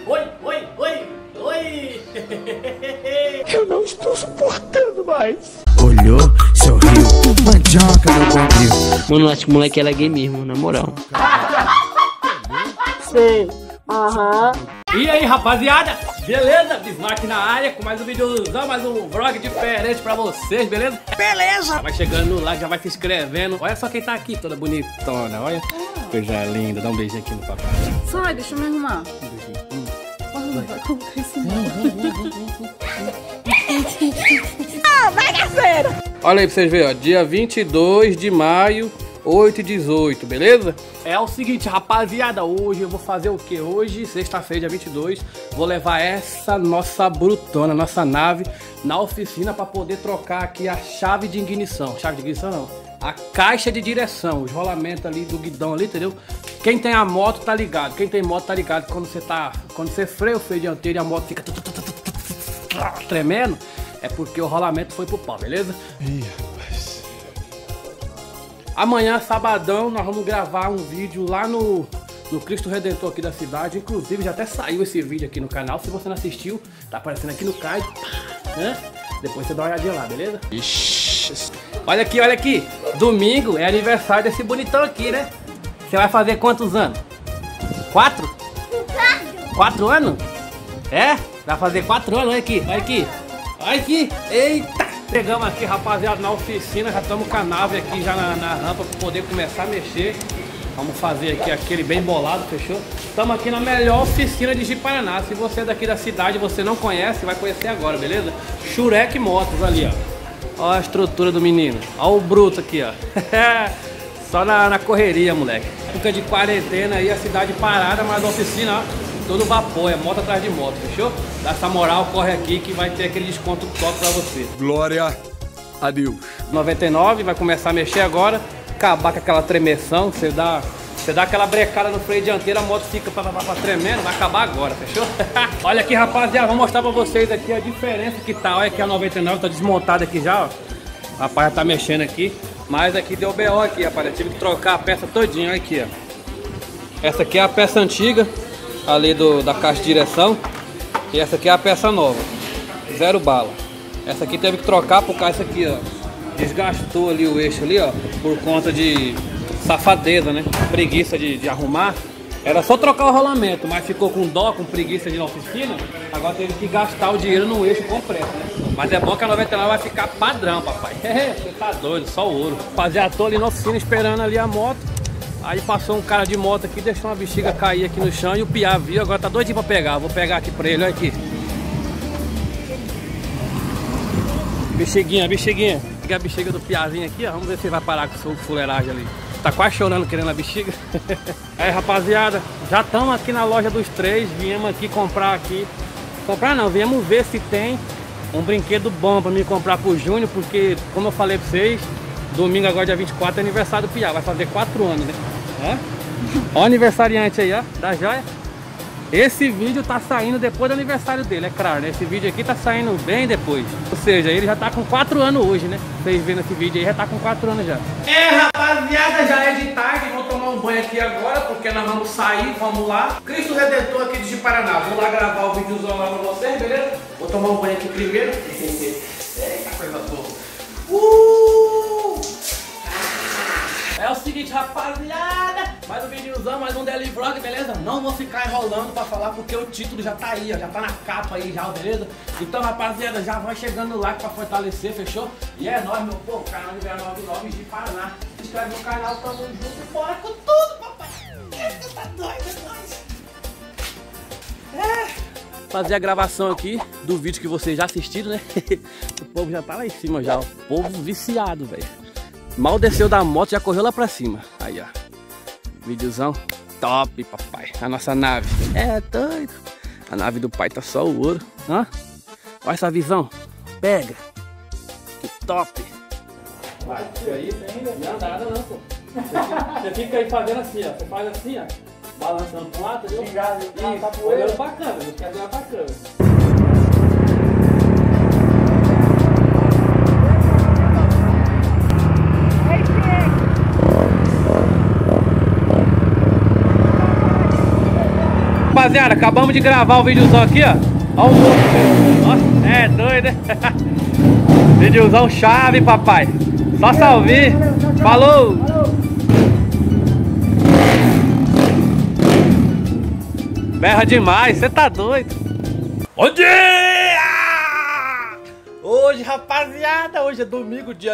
Oi, oi, oi, oi. Eu não estou suportando mais. Olhou, sorriu, mandioca no bombril. Mano, acho que o moleque era gay mesmo, na moral. Sei. Aham. E aí, rapaziada? Beleza? Bismarck na área com mais um videozão, mais um vlog diferente pra vocês, beleza? Beleza! Já vai chegando no like, já vai se inscrevendo. Olha só quem tá aqui, toda bonitona, olha. Coisa linda, dá um beijinho aqui no papai. Sai, deixa eu me arrumar. Vai colocar isso não. Bagaceira! Olha aí pra vocês verem, ó. Dia 22 de maio, 8h18, beleza? É o seguinte, rapaziada, hoje eu vou fazer o que? Hoje, sexta-feira, dia 22, vou levar essa nossa brutona, nossa nave, na oficina pra poder trocar aqui a chave de ignição. Chave de ignição não, a caixa de direção, os rolamentos ali do guidão ali, entendeu? Quem tem a moto tá ligado, quem tem moto tá ligado que quando você freia o freio dianteiro e a moto fica tremendo, é porque o rolamento foi pro pau, beleza? Ih, rapaz. Amanhã, sabadão, nós vamos gravar um vídeo lá no Cristo Redentor aqui da cidade. Inclusive, já até saiu esse vídeo aqui no canal. Se você não assistiu, tá aparecendo aqui no card, né? Depois você dá uma olhadinha lá, beleza? Ixi. Olha aqui, olha aqui. Domingo é aniversário desse bonitão aqui, né? Você vai fazer quantos anos? 4? 4 anos? É? Vai fazer 4 anos, olha aqui, olha aqui. Olha aqui, eita! Chegamos aqui, rapaziada, na oficina, já estamos com a nave aqui já na rampa para poder começar a mexer. Vamos fazer aqui aquele bem bolado, fechou? Estamos aqui na melhor oficina de Ji-Paraná. Se você é daqui da cidade e você não conhece, vai conhecer agora, beleza? Shurek Motos ali, ó. Ó a estrutura do menino. Ó o bruto aqui, ó. Só na correria, moleque. Época de quarentena aí, a cidade parada, mas a oficina, ó, todo vapor, é moto atrás de moto, fechou? Dá essa moral, corre aqui que vai ter aquele desconto top pra você. Glória a Deus. 99, vai começar a mexer agora, acabar com aquela tremeção, você dá aquela brecada no freio dianteiro, a moto fica tremendo, vai acabar agora, fechou? Olha aqui, rapaziada, vou mostrar pra vocês aqui a diferença que tá. Olha aqui a 99, tá desmontada aqui já, ó. O rapaz já tá mexendo aqui, mas aqui deu BO aqui, rapaz, eu tive que trocar a peça todinha, olha aqui, ó. Essa aqui é a peça antiga, ali da caixa de direção, e essa aqui é a peça nova, 0 bala. Essa aqui teve que trocar por causa aqui, ó, desgastou ali o eixo ali, ó, por conta de safadeza, né, preguiça de arrumar. Era só trocar o rolamento, mas ficou com dó, com preguiça de ir na oficina, agora teve que gastar o dinheiro no eixo completo, né. Mas é bom que a 99 vai ficar padrão, papai. Você tá doido, só ouro. Rapaziada, tô ali na oficina esperando ali a moto. Aí passou um cara de moto aqui, deixou uma bexiga cair aqui no chão e o piá viu, agora tá doidinho pra pegar. Vou pegar aqui pra ele, olha aqui. Bexiguinha, bexiguinha. Peguei a bexiga do piazinho aqui, ó. Vamos ver se ele vai parar com sua fuleiragem ali. Tá quase chorando querendo a bexiga. Aí, rapaziada, já estamos aqui na loja dos três. Viemos aqui comprar aqui. Comprar não, viemos ver se tem um brinquedo bom pra mim comprar pro Júnior, porque, como eu falei pra vocês, domingo agora, dia 24, é aniversário do Piá. Vai fazer 4 anos, né? Ó o aniversariante aí, ó, da joia. Esse vídeo tá saindo depois do aniversário dele, é claro, né? Esse vídeo aqui tá saindo bem depois. Ou seja, ele já tá com 4 anos hoje, né? Vocês vendo esse vídeo aí, já tá com 4 anos já. É, rapaziada, já é de tarde. Vou tomar um banho aqui agora, porque nós vamos sair, vamos lá. Cristo Redentor aqui de Ji-Paraná. Vou lá gravar o videozão lá pra vocês, beleza? Vou tomar um banho aqui primeiro. Eita, coisa boa. É o seguinte, rapaziada, mais um videozão, mais um daily vlog, beleza? Não vou ficar enrolando pra falar porque o título já tá aí, ó, já tá na capa aí já, beleza? Então, rapaziada, já vai chegando no like pra fortalecer, fechou? E é nóis, meu povo, canal de 99 de Paraná. Se inscreve no canal, tamo junto e bora com tudo, papai! Você tá doido, é nóis! Fazer a gravação aqui do vídeo que vocês já assistiram, né? O povo já tá lá em cima já, ó. O povo viciado, velho. Mal desceu da moto, já correu lá pra cima. Aí, ó. Videozão top, papai. A nossa nave. É doido. A nave do pai tá só o ouro. Ó. Olha essa visão. Pega. Que top. Vai, aí, não dá nada não, pô. Você fica aí fazendo assim, ó. Você faz assim, ó. Balançando pra um lado, entendeu? Isso, olhando pra câmera. Não quer olhar pra câmera. rapaziada, acabamos de gravar o videozão aqui, ó. Ó o monstro. Ó, é doido, né? Videozão chave, papai. Só salve. Falou! Berra demais, você tá doido. Bom dia! Hoje, rapaziada, hoje é domingo, dia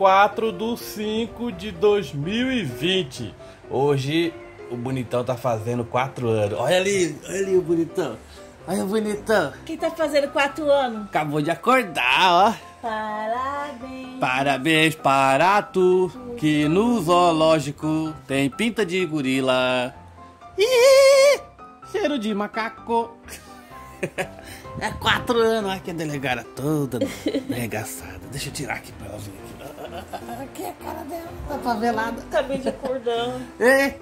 24/5/2020. Hoje o bonitão tá fazendo 4 anos. Olha ali o bonitão. Olha o bonitão. Quem tá fazendo 4 anos? Acabou de acordar, ó. Parabéns. Parabéns para tu, que no zoológico tem pinta de gorila. Ih, cheiro de macaco. É 4 anos, olha que a delegada toda arregaçada. Deixa eu tirar aqui pra ela ver aqui. Aqui é a cara dela, tá favelada. Acabei de acordar. Ei,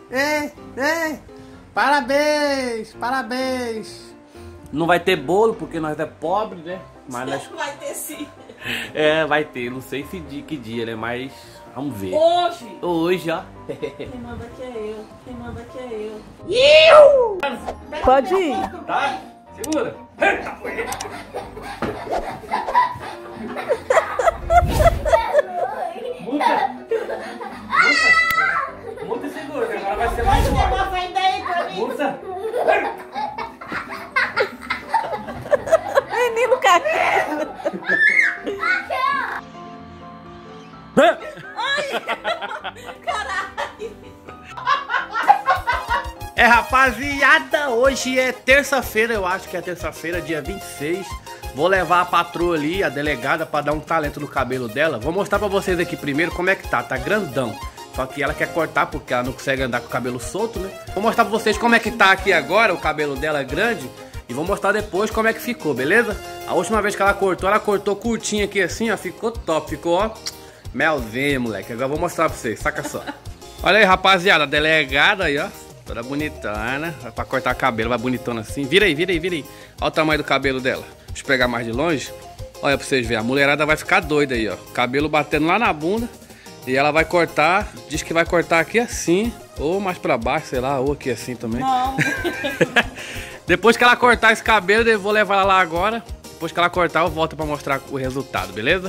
parabéns, parabéns. Não vai ter bolo porque nós é pobre, né? Mas nós... Vai ter sim. É, vai ter, não sei se que dia, né? Mas vamos ver. Hoje. Hoje, ó. Quem manda aqui é eu. Quem manda aqui é eu. Pode ir. Tá? Segura. Eita, foi. Multa e segura, que agora vai ser mais forte. Vai daí pra mim. Multa. Menino caqueiro. É, rapaziada, hoje é terça-feira, eu acho que é terça-feira, dia 26. Vou levar a patroa ali, a delegada, pra dar um talento no cabelo dela. Vou mostrar pra vocês aqui primeiro como é que tá grandão. Só que ela quer cortar porque ela não consegue andar com o cabelo solto, né? Vou mostrar pra vocês como é que tá aqui agora, o cabelo dela é grande. E vou mostrar depois como é que ficou, beleza? A última vez que ela cortou curtinho aqui assim, ó, ficou top, ficou, ó, melzinho, moleque. Agora eu vou mostrar pra vocês, saca só. Olha aí, rapaziada, a delegada aí, ó. Toda bonitona, vai pra cortar cabelo, vai bonitona assim. Vira aí. Olha o tamanho do cabelo dela. Deixa eu pegar mais de longe. Olha pra vocês verem, a mulherada vai ficar doida aí, ó. Cabelo batendo lá na bunda. E ela vai cortar, diz que vai cortar aqui assim, ou mais pra baixo, sei lá, ou aqui assim também. Não. Depois que ela cortar esse cabelo, eu vou levar ela lá agora. Depois que ela cortar, eu volto pra mostrar o resultado, beleza?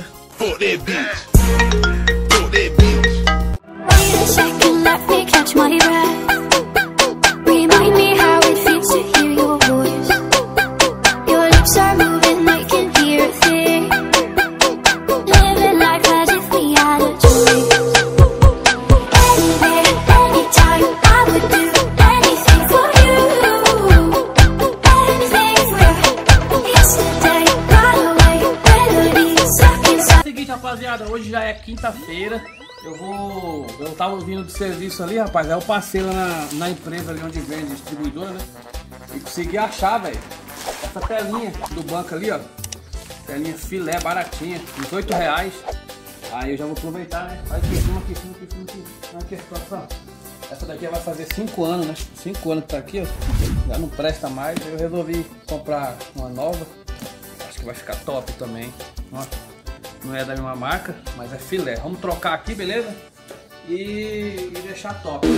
Rapaziada, hoje já é quinta-feira. Eu tava vindo do serviço ali, rapaz. Aí eu passei lá na empresa ali onde vende distribuidora, né? E consegui achar, velho, essa telinha do banco ali, ó. Telinha filé, baratinha, R$18. Aí eu já vou aproveitar, né? Olha aqui, filma aqui. Olha aqui a situação. Essa daqui vai fazer 5 anos, né? 5 anos que tá aqui, ó. Já não presta mais. Aí eu resolvi comprar uma nova. Acho que vai ficar top também. Ó. Não é da mesma marca, mas é filé. Vamos trocar aqui, beleza? E deixar top.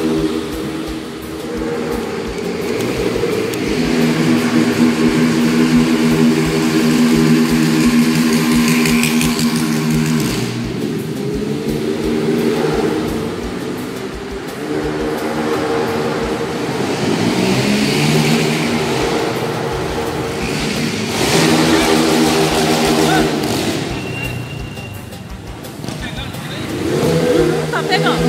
Tá pegando.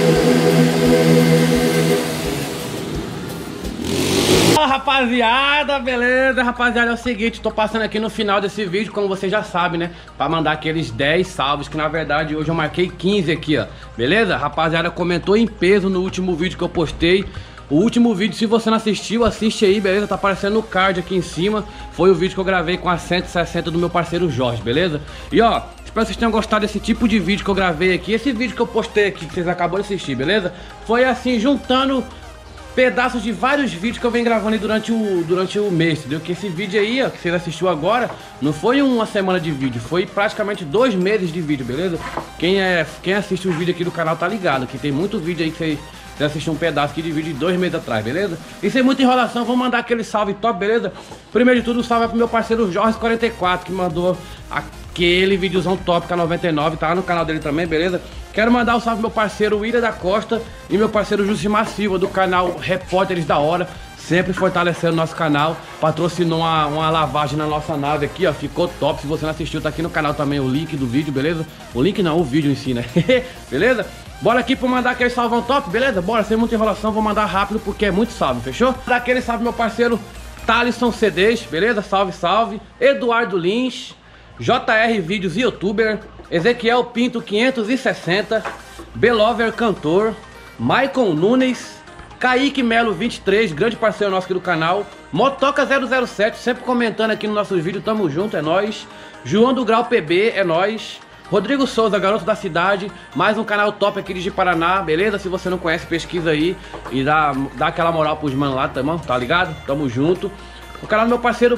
Fala, rapaziada, beleza? Rapaziada, é o seguinte, tô passando aqui no final desse vídeo, como você já sabe, né? Pra mandar aqueles 10 salves, que na verdade hoje eu marquei 15 aqui, ó. Beleza? Rapaziada, comentou em peso no último vídeo que eu postei. O último vídeo, se você não assistiu, assiste aí, beleza? Tá aparecendo no card aqui em cima. Foi o vídeo que eu gravei com a 160 do meu parceiro Jorge, beleza? E ó, espero que vocês tenham gostado desse tipo de vídeo que eu gravei aqui. Esse vídeo que eu postei aqui, que vocês acabaram de assistir, beleza? Foi assim, juntando pedaços de vários vídeos que eu venho gravando aí durante o mês, entendeu? Que esse vídeo aí, ó, que vocês assistiu agora, não foi uma semana de vídeo, foi praticamente 2 meses de vídeo, beleza? Quem assiste os vídeos aqui do canal tá ligado, que tem muito vídeo aí que Você assistiu um pedaço aqui de vídeo de 2 meses atrás, beleza? E sem muita enrolação, vou mandar aquele salve top, beleza? Primeiro de tudo, um salve é pro meu parceiro Jorge44, que mandou aquele videozão top K99, tá lá no canal dele também, beleza? Quero mandar um salve pro meu parceiro William da Costa e meu parceiro Jusimar Silva, do canal Repórteres da Hora. Sempre fortalecendo o nosso canal. Patrocinou uma lavagem na nossa nave aqui, ó. Ficou top. Se você não assistiu, tá aqui no canal também o link do vídeo, beleza? O link não, o vídeo em si, né? Beleza? Bora aqui pra mandar aquele salvão top, beleza? Bora, sem muita enrolação, vou mandar rápido porque é muito salve, fechou? Dar aquele salve meu parceiro Thalisson CDs, beleza? Salve, salve. Eduardo Lins, JR Vídeos Youtuber, Ezequiel Pinto 560, Belover Cantor, Maicon Nunes, Kaique Melo 23, grande parceiro nosso aqui do canal, Motoca 007, sempre comentando aqui no nosso vídeo, tamo junto, é nóis. João do Grau PB, é nóis. Rodrigo Souza, garoto da cidade, mais um canal top aqui de Paraná, beleza? Se você não conhece, pesquisa aí e dá aquela moral pros manos lá, tá ligado? Tamo junto. O canal do meu parceiro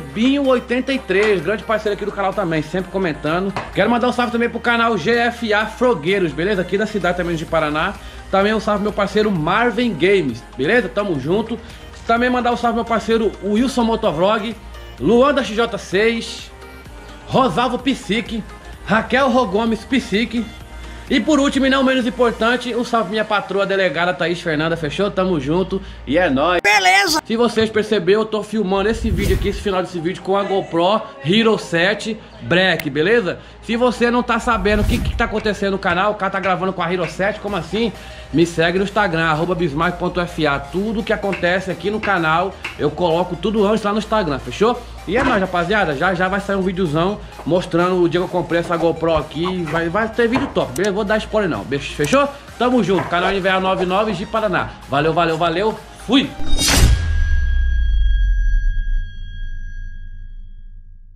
Binho83, grande parceiro aqui do canal também, sempre comentando. Quero mandar um salve também pro canal GFA Frogueiros, beleza? Aqui da cidade também de Paraná. Também um salve pro meu parceiro Marvin Games, beleza? Tamo junto. Também mandar um salve pro meu parceiro Wilson Motovlog, Luan da XJ6, Rosalvo Psique, Raquel Rogomes Psique. E por último e não menos importante, um salve minha patroa delegada Thaís Fernanda, fechou? Tamo junto e é nóis. Beleza! Se vocês perceberam, eu tô filmando esse vídeo aqui, esse final desse vídeo com a GoPro Hero 7 Black, beleza? Se você não tá sabendo o que tá acontecendo no canal, o cara tá gravando com a Hero 7, como assim? Me segue no Instagram, @bismarck.fa. Tudo que acontece aqui no canal, eu coloco tudo antes lá no Instagram, fechou? E é nóis, rapaziada, já vai sair um videozão mostrando o dia que eu comprei essa GoPro aqui. Vai ter vídeo top, beleza? Vou dar spoiler não, fechou? Tamo junto, canal Inverno 99 de Paraná. Valeu, valeu, valeu, fui!